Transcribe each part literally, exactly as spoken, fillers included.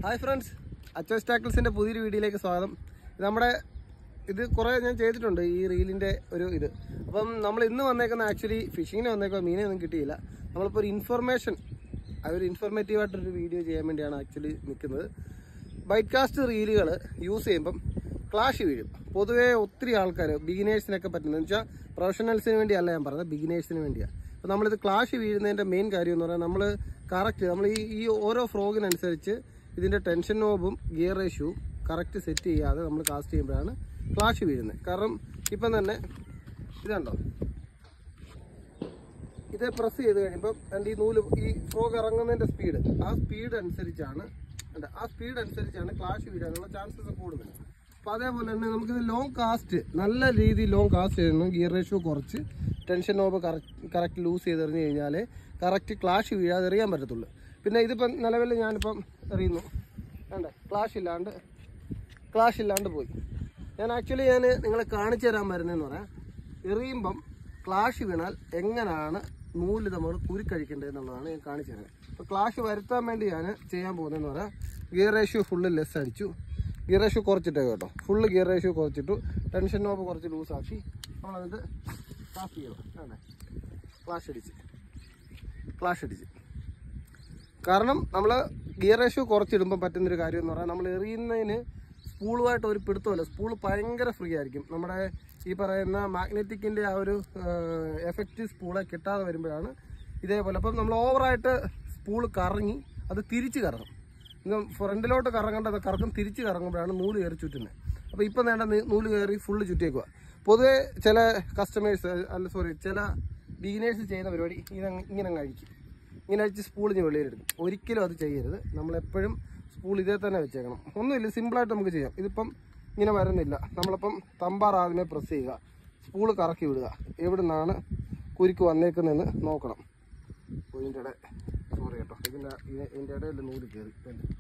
Hi friends, അച്ചോസ് ടാക്കിൾസിൻ്റെ പുതിയൊരു വീഡിയോയിലേക്ക് സ്വാഗതം. നമ്മുടെ ഇത് കുറേ ഞാൻ ചെയ്തിട്ടുണ്ട് ഈ റീലിൻ്റെ ഒരു ഇത്. അപ്പം നമ്മൾ ഇന്ന് വന്നേക്കുന്ന ആക്ച്വലി ഫിഷിങ്ങിന് വന്നേക്കുക, മീനൊന്നും കിട്ടിയില്ല. നമ്മളിപ്പോൾ ഒരു ഇൻഫർമേഷൻ, അതൊരു ഇൻഫോർമേറ്റീവായിട്ടൊരു വീഡിയോ ചെയ്യാൻ വേണ്ടിയാണ് ആക്ച്വലി നിൽക്കുന്നത്. ബൈറ്റ് കാസ്റ്റ് റീലുകൾ യൂസ് ചെയ്യുമ്പം ക്ലാഷ് വീഴും. പൊതുവേ ഒത്തിരി ആൾക്കാർ ബിഗിനേഴ്സിനൊക്കെ പറ്റുന്നത് വെച്ചാൽ പ്രൊഫഷണൽസിന് വേണ്ടിയല്ല ഞാൻ പറഞ്ഞത്, ബിഗിനേഴ്സിന് വേണ്ടിയാണ്. അപ്പോൾ നമ്മളിത് ക്ലാഷ് വീഴുന്നതിൻ്റെ മെയിൻ കാര്യം എന്ന് പറഞ്ഞാൽ നമ്മൾ കറക്റ്റ് നമ്മൾ ഈ ഈ ഓരോ ഫ്രോഗിനനുസരിച്ച് ഇതിൻ്റെ ടെൻഷൻ നോബും ഗിയർ റേഷ്യോവും കറക്റ്റ് സെറ്റ് ചെയ്യാതെ നമ്മൾ കാസ്റ്റ് ചെയ്യുമ്പോഴാണ് ക്ലാഷ് വീഴുന്നത്. കാരണം ഇപ്പം തന്നെ ഇതുണ്ടോ, ഇത് പ്രസ് ചെയ്ത് കഴിയുമ്പം എൻ്റെ ഈ നൂല് ഈ ഫ്രോഗ് ഇറങ്ങുന്നതിൻ്റെ സ്പീഡ് ആ സ്പീഡ് അനുസരിച്ചാണ് ആ സ്പീഡ് അനുസരിച്ചാണ് ക്ലാഷ് വീഴാനുള്ള ചാൻസസ് കൂടുതൽ. അപ്പോൾ അതേപോലെ തന്നെ നമുക്കിത് ലോങ് കാസ്റ്റ് നല്ല രീതിയിൽ ലോങ് കാസ്റ്റ് ചെയ്യുന്നു, ഗിയർ റേഷ്യോ കുറച്ച് tension knob correct correct loose ചെയ്തെറിഞ്ഞ് കഴിഞ്ഞാൽ കറക്റ്റ് ക്ലാഷ് വീഴാതെ എറിയാൻ പറ്റത്തുള്ളൂ. പിന്നെ ഇതിപ്പം നിലവിൽ ഞാനിപ്പം എറിയുന്നു, വേണ്ടേ ക്ലാഷ് ഇല്ലാണ്ട് ക്ലാഷ് ഇല്ലാണ്ട് പോയി. ഞാൻ ആക്ച്വലി ഞാൻ നിങ്ങളെ കാണിച്ചു തരാൻ വരുന്നതെന്ന് പറയാം, എറിയുമ്പം ക്ലാഷ് വീണാൽ എങ്ങനെയാണ് നൂല് നമ്മൾ കുരുക്കഴിക്കേണ്ടത് എന്നുള്ളതാണ് ഞാൻ കാണിച്ചു തരുന്നത്. അപ്പോൾ ക്ലാഷ് വരുത്താൻ വേണ്ടി ഞാൻ ചെയ്യാൻ പോകുന്നതെന്ന് പറയാം, ഗിയർ റേഷ്യോ ഫുള്ള് ലെസ് അടിച്ചു, ഗിയർ റേഷ്യോ കുറച്ചിട്ടേ കേട്ടോ, ഫുള്ള് ഗിയർ റേഷ്യോ കുറച്ചിട്ടു, ടെൻഷൻ നോബ് കുറച്ച് ലൂസാക്കി നമ്മളത് ക്ലാഷ് ചെയ്യണം. വേണ്ടേ ക്ലാഷ് അടിച്ച് ക്ലാഷ് അടിച്ച് കാരണം നമ്മൾ ഗിയർ റേഷ്യോ കുറച്ചിടുമ്പോൾ പറ്റുന്നൊരു കാര്യം എന്ന് പറഞ്ഞാൽ നമ്മൾ എറിയുന്നതിന് സ്പൂളുമായിട്ട് ഒരു പിടുത്തമല്ല, സ്പൂൾ ഭയങ്കര ഫ്രീ ആയിരിക്കും. നമ്മുടെ ഈ പറയുന്ന മാഗ്നറ്റിക്കിൻ്റെ ആ ഒരു എഫക്റ്റ് സ്പൂളെ കിട്ടാതെ വരുമ്പോഴാണ് ഇതേപോലെ. അപ്പം നമ്മൾ ഓവറായിട്ട് സ്പൂൾ കറങ്ങി അത് തിരിച്ച് കറങ്ങും, ഫ്രണ്ടിലോട്ട് കറങ്ങേണ്ടത് കറക്കും, തിരിച്ച് കറങ്ങുമ്പോഴാണ് നൂല് കയറി ചുറ്റുന്നത്. അപ്പോൾ ഇപ്പം വേണ്ട നൂല് കയറി ഫുള്ള് ചുറ്റിയേക്കുക. പൊതുവെ ചില കസ്റ്റമേഴ്സ് അല്ല സോറി ചില ബിഗിനേഴ്സ് ചെയ്യുന്ന പരിപാടി ഇത് ഇങ്ങനെ കഴിക്കും, ഇങ്ങനെ അടിച്ച് സ്പൂളിന് വെളിയിലെടുക്കും. ഒരിക്കലും അത് ചെയ്യരുത്. നമ്മളെപ്പോഴും സ്പൂൾ ഇതേ തന്നെ വെച്ചേക്കണം. ഒന്നുമില്ല, സിമ്പിളായിട്ട് നമുക്ക് ചെയ്യാം. ഇതിപ്പം ഇങ്ങനെ വരുന്നില്ല, നമ്മളിപ്പം തമ്പാർ ആദ്യമേ പ്രസ് ചെയ്യുക, സ്പൂള് കറക്കി വിടുക, എവിടെ നിന്നാണ് കുരുക്ക് വന്നേക്കുന്നതെന്ന് നോക്കണം. ഇതിൻ്റെ ഇടയിൽ സോറി കേട്ടോ, ഇതിൻ്റെ ഇതിൻ്റെ ഇടയിൽ നൂല് കയറി,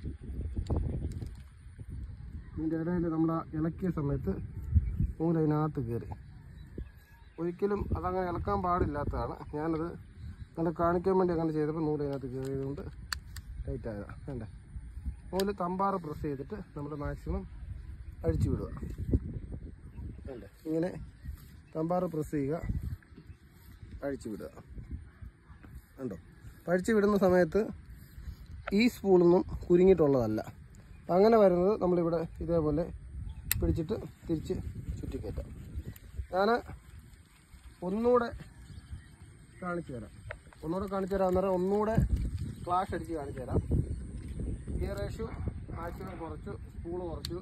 ഇതിൻ്റെ ഇടയിൽ നമ്മൾ ഇളക്കിയ സമയത്ത് നൂല് അതിനകത്ത് കയറി. ഒരിക്കലും അതങ്ങനെ ഇളക്കാൻ പാടില്ലാത്തതാണ്. ഞാനത് അങ്ങനെ കാണിക്കാൻ വേണ്ടി അങ്ങനെ ചെയ്തപ്പോൾ നൂല് അതിനകത്ത് കയറിയതുകൊണ്ട് ടൈറ്റ് ആയതാണ്. വേണ്ടേ നൂല് തമ്പാറ് പ്രസ് ചെയ്തിട്ട് നമ്മൾ മാക്സിമം അഴിച്ചു വിടുക. വേണ്ടേ ഇങ്ങനെ തമ്പാറ് പ്രസ് ചെയ്യുക, അഴിച്ചു വിടുക. കണ്ടോ, അഴിച്ചു വിടുന്ന സമയത്ത് ഈ സ്പൂളൊന്നും കുരുങ്ങിയിട്ടുള്ളതല്ല. അപ്പം അങ്ങനെ വരുന്നത് നമ്മളിവിടെ ഇതേപോലെ പിടിച്ചിട്ട് തിരിച്ച് ചുറ്റിക്കയറ്റാം. ഞാൻ ഒന്നുകൂടെ കാണിച്ചു തരാം ഒന്നുകൂടെ കാണിച്ചു തരാം എന്ന് പറഞ്ഞാൽ ഒന്നുകൂടെ ക്ലാഷ് അടിച്ച് കാണിച്ചു തരാം. ഗിയർ റേഷ്യോ മാക്സിമം കുറച്ചു, സ്പൂള് കുറച്ചു,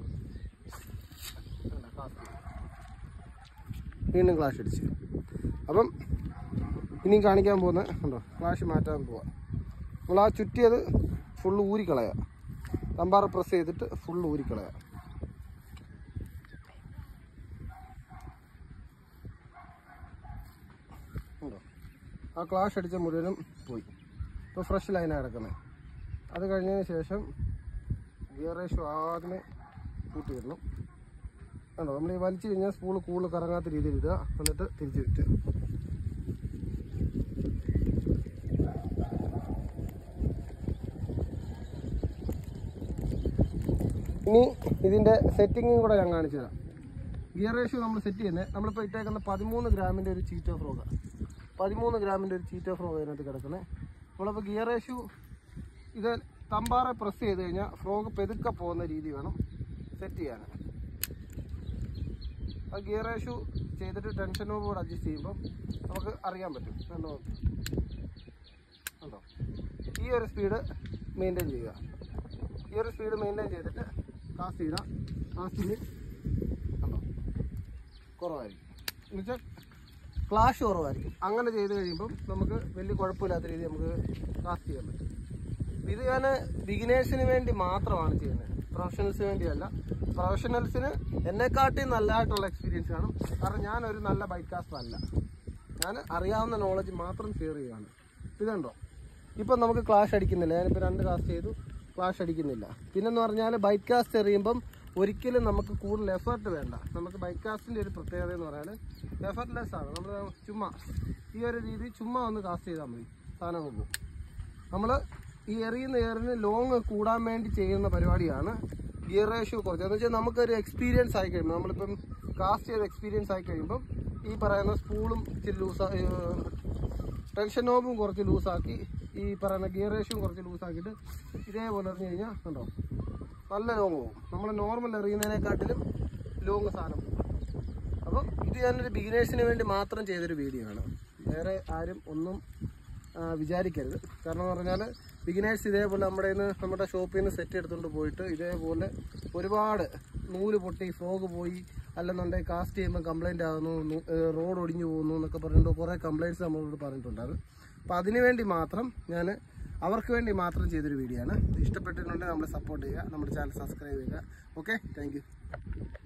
വീണ്ടും ക്ലാഷ് അടിച്ച്. അപ്പം ഇനിയും കാണിക്കാൻ പോകുന്നത് കണ്ടോ, ക്ലാഷ് മാറ്റാൻ പോവാം. നമ്മൾ ആ ചുറ്റിയത് ഫുള്ള് ഊരിക്കളയാം, തമ്പാറ് പ്രസ് ചെയ്തിട്ട് ഫുള്ള് ഊരിക്കളയാം. ഉണ്ടോ, ആ ക്ലാഷ് അടിച്ച മുഴുവനും പോയി. ഇപ്പോൾ ഫ്രഷ് ലൈനാണ് കിടക്കുന്നത്. അത് കഴിഞ്ഞതിന് ശേഷം ഗിയർ റേഷ്യോ ആദ്യമേ കൂട്ടി ഇടണം. കണ്ടോ, നമ്മൾ ഈ വലിച്ചു കഴിഞ്ഞാൽ സ്പൂള് കൂടുതൽ കറങ്ങാത്ത രീതിയിൽ ഇടുക, എന്നിട്ട് തിരിച്ച് വിറ്റ്. ഇനി ഇതിൻ്റെ സെറ്റിങ്ങും കൂടെ ഞാൻ കാണിച്ചു തരാം. ഗിയർ റേഷ്യോ നമ്മൾ സെറ്റ് ചെയ്യുന്നത്, നമ്മളിപ്പോൾ ഇട്ടേക്കുന്ന പതിമൂന്ന് ഗ്രാമിൻ്റെ ഒരു ചീറ്റോ ഫ്രോഗാണ്. പതിമൂന്ന് ഗ്രാമിൻ്റെ ഒരു ചീറ്റോ ഫ്രോഗ് അതിനകത്ത് കിടക്കുന്നത്. നമ്മളിപ്പോൾ ഗിയർ റേഷ്യോ ഇത് തമ്പാറെ പ്രസ് ചെയ്ത് കഴിഞ്ഞാൽ ഫ്രോഗ് പെതുക്കെ പോകുന്ന രീതി വേണം സെറ്റ് ചെയ്യാൻ. ആ ഗിയർ റേഷ്യോ ചെയ്തിട്ട് ടെൻഷൻ നോബ് കൂടെ അഡ്ജസ്റ്റ് ചെയ്യുമ്പോൾ നമുക്ക് അറിയാൻ പറ്റും. കണ്ടോ കണ്ടോ ഈ ഒരു സ്പീഡ് മെയിൻറ്റെയിൻ ചെയ്യുക. ഈ ഒരു സ്പീഡ് മെയിൻറ്റെയിൻ ചെയ്തിട്ട് കാസ്റ്റ് ചെയ്താൽ കാസ്റ്റിന് കണ്ടോ കുറവായിരിക്കും, എന്നുവെച്ചാൽ ക്ലാഷ് കുറവായിരിക്കും. അങ്ങനെ ചെയ്ത് കഴിയുമ്പം നമുക്ക് വലിയ കുഴപ്പമില്ലാത്ത രീതിയിൽ നമുക്ക് കാസ്റ്റ് ചെയ്യാൻ പറ്റും. ഇത് ഞാൻ ബിഗിനേഴ്സിന് വേണ്ടി മാത്രമാണ് ചെയ്യുന്നത്, പ്രൊഫഷണൽസിന് വേണ്ടിയല്ല. പ്രൊഫഷണൽസിന് എന്നെക്കാട്ടി നല്ലതായിട്ടുള്ള എക്സ്പീരിയൻസ് കാണും, കാരണം ഞാനൊരു നല്ല ബൈറ്റ് കാസ്റ്റർ അല്ല. ഞാൻ അറിയാവുന്ന നോളജ് മാത്രം ഷെയർ ചെയ്യുകയാണ്. ഇതുണ്ടോ, ഇപ്പം നമുക്ക് ക്ലാഷ് അടിക്കുന്നില്ല. ഞാനിപ്പോൾ രണ്ട് കാസ്റ്റ് ചെയ്തു, ക്ലാഷ് അടിക്കുന്നില്ല. പിന്നെന്ന് പറഞ്ഞാൽ ബൈറ്റ് കാസ്റ്റ് എറിയുമ്പം ഒരിക്കലും നമുക്ക് കൂടുതൽ എഫേർട്ട് വേണ്ട. നമുക്ക് ബൈറ്റ് കാസ്റ്റിൻ്റെ ഒരു പ്രത്യേകത എന്ന് പറഞ്ഞാൽ എഫർട്ട്ലെസ് ആണ്. നമ്മൾ ചുമ്മാ ഈ ഒരു രീതി ചുമ്മാ ഒന്ന് കാസ്റ്റ് ചെയ്താൽ മതി, സാധനം പോകും. നമ്മൾ ഈ എറിയുന്ന എയറിന് ലോങ് കൂടാൻ വേണ്ടി ചെയ്യുന്ന പരിപാടിയാണ് ഗിയർ റേഷ്യോ കുറച്ച്. എന്ന് വെച്ചാൽ നമുക്കൊരു എക്സ്പീരിയൻസ് ആയി കഴിയുമ്പോൾ, നമ്മളിപ്പം കാസ്റ്റ് ചെയ്ത് എക്സ്പീരിയൻസ് ആയി കഴിയുമ്പം ഈ പറയുന്ന സ്പൂളും ഇച്ചിരി ലൂസ്, ടെൻഷൻ നോബും കുറച്ച് ലൂസാക്കി, ഈ പറയുന്ന ഗിയർ റേഷ്യോ കുറച്ച് ലൂസാക്കിയിട്ട് ഇതേപോലെ എറിഞ്ഞു കഴിഞ്ഞാൽ കണ്ടോ നല്ല ലോങ് പോകും. നമ്മൾ നോർമൽ എറിയുന്നതിനെക്കാട്ടിലും ലോങ് സാധനം. അപ്പം ഇത് ഞാനൊരു ബിഗിനേഴ്സിന് വേണ്ടി മാത്രം ചെയ്തൊരു വീഡിയോ ആണ്. വേറെ ആരും ഒന്നും വിചാരിക്കരുത്. കാരണം എന്ന് പറഞ്ഞാൽ ബിഗിനേഴ്സ് ഇതേപോലെ നമ്മുടെ നിന്ന് നമ്മുടെ ഷോപ്പിൽ നിന്ന് സെറ്റ് എടുത്തുകൊണ്ട് പോയിട്ട് ഇതേപോലെ ഒരുപാട് നൂല് പൊട്ടി, ഫ്രോഗ് പോയി, അല്ലെന്നുണ്ടെങ്കിൽ കാസ്റ്റ് ചെയ്യുമ്പോൾ കംപ്ലൈൻറ്റ് ആകുന്നു, റോഡ് ഒടിഞ്ഞു പോകുന്നു എന്നൊക്കെ പറഞ്ഞിട്ട് കുറേ കംപ്ലൈൻറ്റ്സ് നമ്മളോട് പറഞ്ഞിട്ടുണ്ടാകും. അപ്പോൾ അതിന് വേണ്ടി മാത്രം ഞാൻ അവർക്ക് വേണ്ടി മാത്രം ചെയ്തൊരു വീഡിയോ ആണ്. ഇഷ്ടപ്പെട്ടിട്ടുണ്ടെങ്കിൽ നമ്മളെ സപ്പോർട്ട് ചെയ്യുക, നമ്മുടെ ചാനൽ സബ്സ്ക്രൈബ് ചെയ്യുക. Okay, thank U.